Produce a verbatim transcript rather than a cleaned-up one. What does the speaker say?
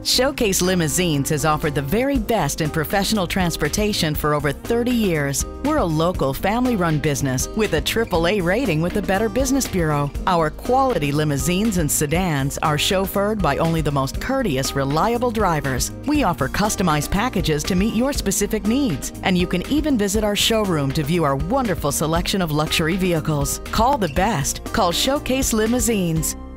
Showcase Limousines has offered the very best in professional transportation for over thirty years. We're a local family-run business with a triple A rating with the Better Business Bureau. Our quality limousines and sedans are chauffeured by only the most courteous, reliable drivers. We offer customized packages to meet your specific needs, and you can even visit our showroom to view our wonderful selection of luxury vehicles. Call the best. Call Showcase Limousines.